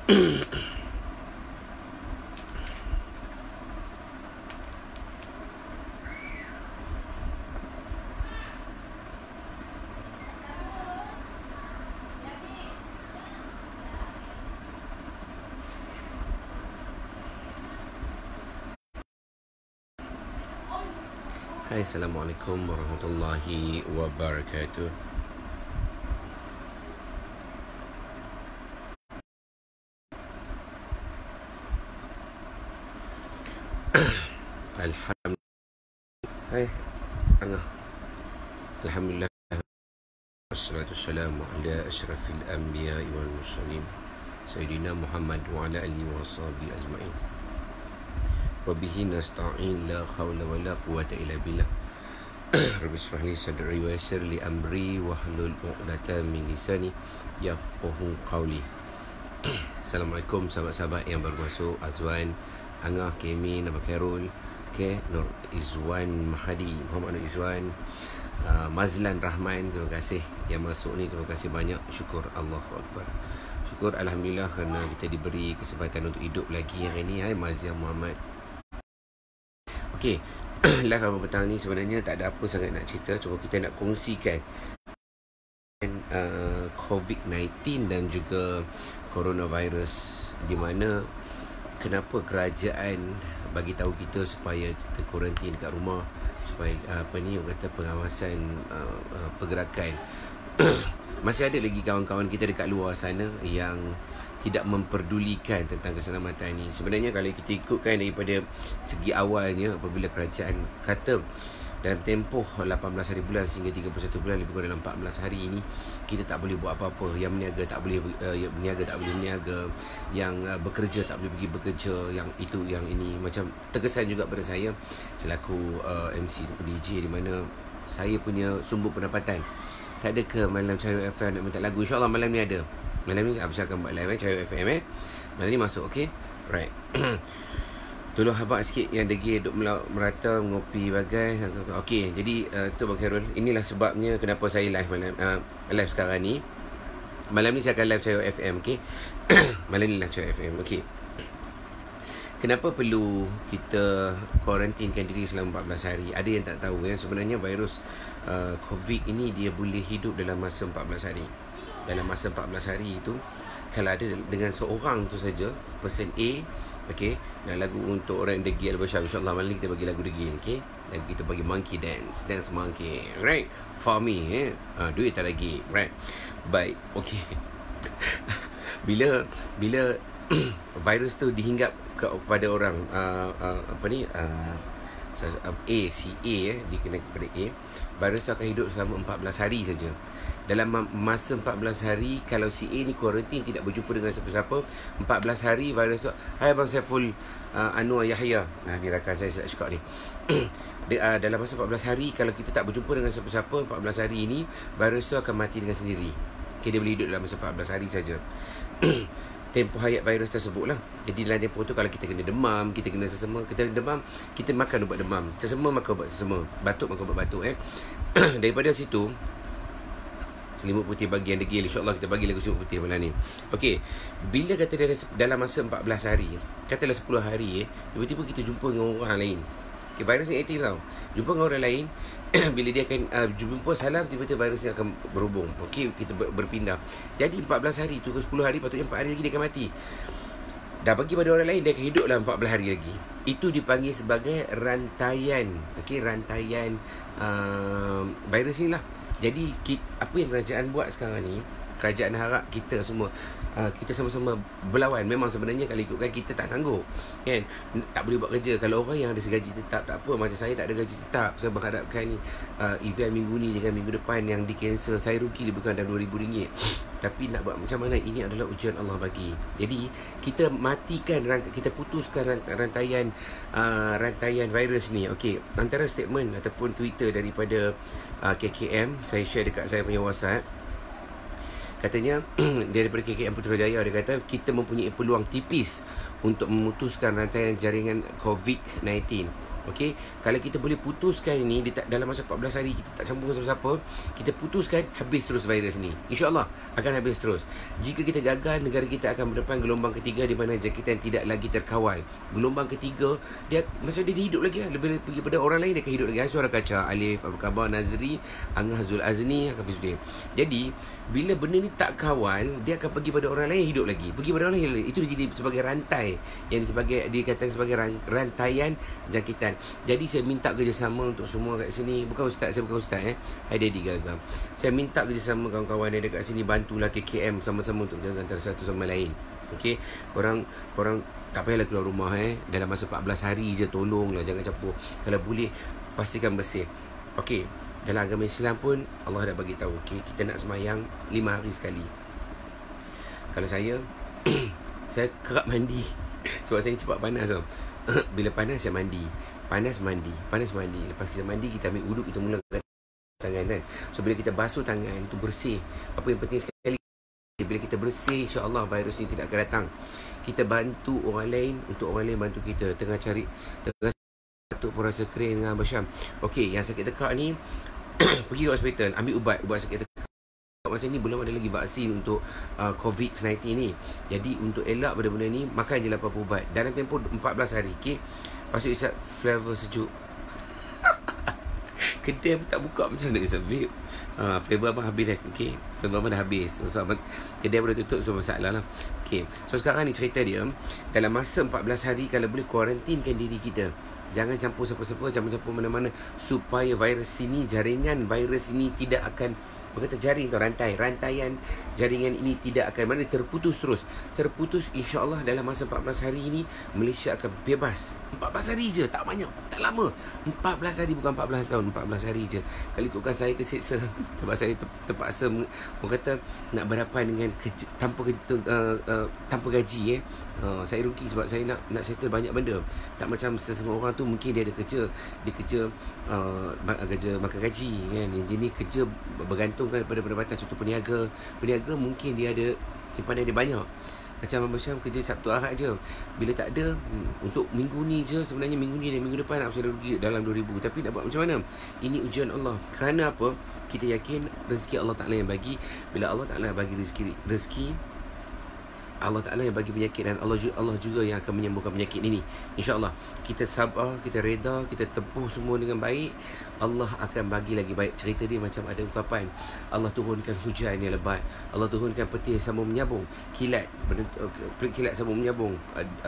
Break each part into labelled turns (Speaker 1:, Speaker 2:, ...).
Speaker 1: Hai, Assalamualaikum warahmatullahi wabarakatuh. Hai, Angah. Alhamdulillah. Wassalatu wassalamu ala asyrafil anbiya wal mursalin Sayyidina Muhammad wa ala alihi wa sahbihi ajma'in. Wabihi nasta'in, la hawla wa la quwata illa billah. Rabbi shrah li sadri wa yassir li amri wahlul 'uqdatam min lisani yafqahu qawli. Assalamualaikum sahabat-sahabat yang baru masuk. Azwan, Angah, Kemi, Nama Khairul, Nur Izwan Mahadi, Muhammad Nur Izwan, Mazlan Rahman. Terima kasih yang masuk ni. Terima kasih banyak. Syukur, Allahu Akbar. Syukur Alhamdulillah kerana kita diberi kesempatan untuk hidup lagi hari ni. Hai Mazia Muhammad. Okey, live pada petang ni sebenarnya tak ada apa sangat nak cerita. Cuma kita nak kongsikan COVID-19 dan juga coronavirus, di mana kenapa kerajaan bagi tahu kita supaya kita kuarantin dekat rumah, supaya orang kata pengawasan pergerakan. Masih ada lagi kawan-kawan kita dekat luar sana yang tidak memperdulikan tentang keselamatan ini. Sebenarnya kalau kita ikutkan daripada segi awalnya, apabila kerajaan kata dalam tempoh 18 hari bulan sehingga 31 bulan, lebih kurang dalam 14 hari ini kita tak boleh buat apa-apa. Yang berniaga tak boleh berniaga, yang bekerja tak boleh pergi bekerja, yang itu yang ini. Macam terkesan juga pada saya selaku MC ataupun DJ, di mana saya punya sumber pendapatan tak ada ke malam Cahaya FM nak minta lagu. InsyaAllah malam ni ada. Malam ni Absyah akan buat live Cahaya FM malam ni masuk. Okay, right. Tolong habaq sikit yang degil duk merata mengopi bagai. Okey, jadi tu Bang Khairul, inilah sebabnya kenapa saya live live sekarang ni. Malam ni saya akan live Cahaya FM, okey. Malam ni live Cahaya FM, okey. Kenapa perlu kita kuarantinkan diri selama 14 hari? Ada yang tak tahu yang sebenarnya virus COVID ini dia boleh hidup dalam masa 14 hari. Dalam masa 14 hari itu, kalau ada dengan seorang tu saja, person A, okey, dan lagu untuk orang degil Al-Bashar, insyaAllah malam ni kita bagi lagu degil, okey. Lagu kita bagi monkey dance monkey, right? For me, duit tak lagi, right? Baik, okey. Bila virus tu dihinggap kepada orang si A, dikenal kepada A, virus tu akan hidup selama 14 hari saja. Dalam masa 14 hari, kalau si A ni kuarantin, tidak berjumpa dengan siapa-siapa, 14 hari virus tu, hai Abang Saiful Anwar Yahya, ni rakan saya nak cakap ni. Dalam masa 14 hari, kalau kita tak berjumpa dengan siapa-siapa 14 hari ini, virus tu akan mati dengan sendiri. Okay, dia boleh hidup dalam masa 14 hari saja. Tempoh hayat virus tersebut lah. Jadi dalam tempoh tu, kalau kita kena demam, kita kena sesama, kita demam, kita makan ubat demam, sesama makan ubat sesama, batuk makan ubat batuk. Daripada situ, selimut putih bagi yang degil, insyaAllah kita bagi lagu selimut putih malam ni. Okey, bila kata dalam masa 14 hari, katalah 10 hari, tiba-tiba kita jumpa dengan orang lain. Okay, virus ni aktif tau. Jumpa dengan orang lain, bila dia akan jumpa salam, tiba-tiba virus ni akan berhubung. Okey, kita berpindah. Jadi 14 hari tu ke 10 hari, patutnya 4 hari lagi dia akan mati. Dah bagi pada orang lain, dia akan hidup dalam 14 hari lagi. Itu dipanggil sebagai rantaian. Okey, rantaian virus ni lah. Jadi apa yang kerajaan buat sekarang ni, kerajaan harap kita semua kita sama-sama berlawan. Memang sebenarnya kalau ikutkan, kita tak sanggup, kan? Tak boleh buat kerja. Kalau orang yang ada segaji tetap, tak apa. Macam saya tak ada gaji tetap, saya menghadapkan ni event minggu ni dengan minggu depan yang di cancel. Saya rugi lebih kurang dalam RM2,000. Tapi nak buat macam mana? Ini adalah ujian Allah bagi. Jadi kita matikan, kita putuskan rantaian virus ni. Okey, antara statement ataupun Twitter daripada KKM, saya share dekat saya punya WhatsApp. Katanya daripada KKM Putrajaya, dia kata kita mempunyai peluang tipis untuk memutuskan rantaian jaringan COVID-19. Okey, kalau kita boleh putuskan ini dalam masa 14 hari kita tak campur siapa-siapa, kita putuskan, habis terus virus ni. InsyaAllah akan habis terus. Jika kita gagal, negara kita akan berdepan gelombang ketiga di mana jangkitan tidak lagi terkawal. Gelombang ketiga, masa dia hidup lagi lah. Lebih pergi pada orang lain, dia akan hidup lagi. Suara Kaca, Alif, Apa Khabar, Nazri, Angah Zul Azni, Hafizuddin. Jadi, bila benda ni tak kawal, dia akan pergi pada orang lain, hidup lagi. Pergi pada orang lain, itu dia jadi sebagai rantai. Yang dikatakan sebagai rantaian jangkitan. Jadi saya minta kerjasama untuk semua kat sini. Bukan ustaz, saya bukan ustaz Hai Daddy Gaga. Saya minta kerjasama kawan-kawan yang dekat sini, bantulah KKM sama-sama untuk jaga antara satu sama lain. Okey, korang tak payahlah keluar rumah dalam masa 14 hari je, tolonglah jangan campur. Kalau boleh pastikan bersih. Okey, dalam agama Islam pun Allah dah bagi tahu, okey, kita nak semayang 5 hari sekali. Kalau saya saya kerap mandi sebab saya cepat panas tau. Bila panas saya mandi. Panas mandi. Lepas kita mandi, kita ambil uduk, kita mulakan tangan kan. So bila kita basuh tangan tu bersih. Apa yang penting sekali, bila kita bersih, insya-Allah virus ni tidak akan datang. Kita bantu orang lain untuk orang lain bantu kita. Tengah batuk pun rasa kering dengan Abang Syam. Okey, yang sakit tekak ni pergi ke hospital, ambil ubat sakit tekak. Masa ni belum ada lagi vaksin untuk COVID-19 ni. Jadi untuk elak pada benda ni, makan je 80 ubat dalam tempoh 14 hari. Okey, pasal isap flavor sejuk. Kedai pun tak buka, macam mana isap vape. Flavor abang habis dah. Okey, flavor abang dah habis. So kedai pun dah tutup, so masalah lah. Okey, so sekarang ni cerita dia, dalam masa 14 hari kalau boleh kuarantinkan diri kita. Jangan campur siapa-siapa, jangan campur mana-mana, supaya virus ini, jaringan virus ini tidak akan berkata jaring atau rantaian jaringan ini tidak akan terputus terus. Terputus, insya-Allah dalam masa 14 hari ini Malaysia akan bebas. 14 hari je, tak banyak, tak lama. 14 hari, bukan 14 tahun, 14 hari je. Kalau ikutkan saya tersiksa sebab saya terpaksa orang kata nak berhadapan dengan tanpa gaji saya rugi sebab saya nak settle banyak benda. Tak macam setengah orang tu mungkin dia ada kerja, kerja makan gaji kan. Yang jenis kerja bergantung pada pendapatan. Contoh peniaga mungkin dia ada simpanan dia banyak. Macam Abang Syam kerja Sabtu Ahad je. Bila tak ada, untuk minggu ni je, sebenarnya minggu ni dan minggu depan nak saya rugi dalam 2,000. Tapi nak buat macam mana? Ini ujian Allah. Kerana apa? Kita yakin rezeki Allah Ta'ala yang bagi. Bila Allah Ta'ala bagi rezeki, Allah Ta'ala yang bagi penyakit, dan Allah juga yang akan menyembuhkan penyakit ini. InsyaAllah kita sabar, kita reda, kita tempuh semua dengan baik, Allah akan bagi lagi baik. Cerita dia macam ada ungkapan, Allah turunkan hujan yang lebat, Allah turunkan petir sambung menyambung, kilat sambung menyambung,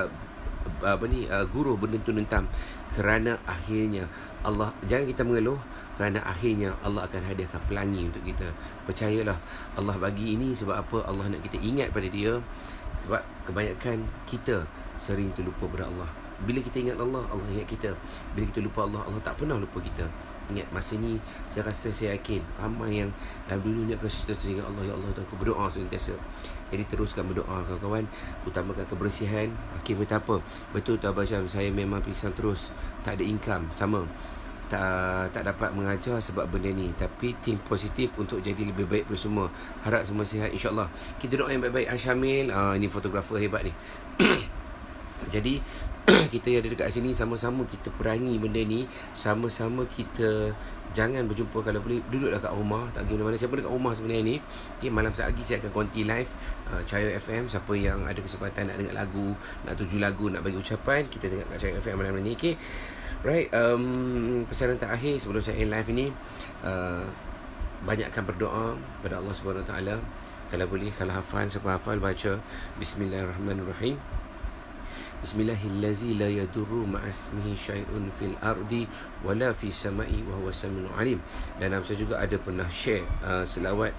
Speaker 1: guruh berdentun dentam. Kerana akhirnya Allah, jangan kita mengeluh, kerana akhirnya Allah akan hadiahkan pelangi untuk kita. Percayalah, Allah bagi ini sebab apa? Allah nak kita ingat pada dia. Sebab kebanyakan kita sering terlupa pada Allah. Bila kita ingat Allah, Allah ingat kita. Bila kita lupa Allah, Allah tak pernah lupa kita. Ingat, masa ni saya yakin ramai yang dalam dunia ni akan cerita ingat Allah. Ya Allah, aku berdoa sentiasa. Jadi teruskan berdoa kawan-kawan. Utamakan kebersihan. Hakim kata apa? Betul tak Abang Syam? Saya memang pisang terus, tak ada income. Sama, tak dapat mengajar sebab benda ni. Tapi think positif untuk jadi lebih baik bersama. Harap semua sihat, insyaAllah. Kita doa yang baik-baik. Syamil, ini fotografer hebat ni. Jadi kita yang ada dekat sini, sama-sama kita perangi benda ni. Sama-sama kita jangan berjumpa. Kalau boleh duduklah kat rumah, tak pergi mana-mana. Siapa dekat rumah sebenarnya ni, okay, malam saat lagi saya akan konti live Cahaya FM. Siapa yang ada kesempatan nak dengar lagu, nak tuju lagu, nak bagi ucapan, kita dengar kat Cahaya FM malam ni. Okay, right, pesanan terakhir sebelum saya end live ini, banyakkan berdoa pada Allah Subhanahu Wa Taala. Kalau boleh, kalau hafal, siapa hafal, baca Bismillahirrahmanirrahim. Bismillahillazi la yadurru ma'asmihi syai'un fil ardi wala fi sama'i wa huwa samiul alim. Dan saya juga ada pernah share selawat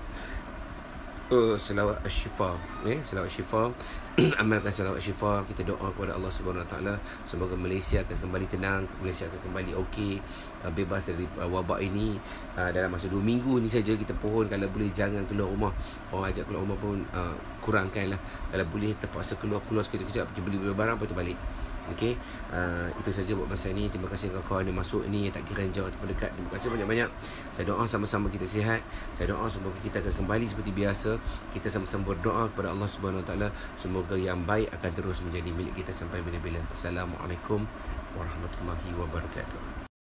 Speaker 1: Syifa, selawat Syifa. Amalkan selawat Syifa. Kita doa kepada Allah Subhanahu Wa Taala, semoga Malaysia akan kembali tenang, Malaysia akan kembali okey, bebas dari wabak ini. Dalam masa 2 minggu ni saja kita pohon, kalau boleh jangan keluar rumah. Orang ajak keluar rumah pun kurangkanlah. Kalau boleh terpaksa keluar sekejap-kejap, pergi beli barang, lepas tu balik. Okey, itu saja buat masa ini. Terima kasih kawan-kawan yang masuk ini, yang tak kira yang jauh ataupun dekat. Terima kasih banyak-banyak. Saya doa sama-sama kita sihat. Saya doa semoga kita akan kembali seperti biasa. Kita sama-sama berdoa kepada Allah Subhanahu Wa Taala, semoga yang baik akan terus menjadi milik kita sampai bila-bila. Assalamualaikum warahmatullahi wabarakatuh.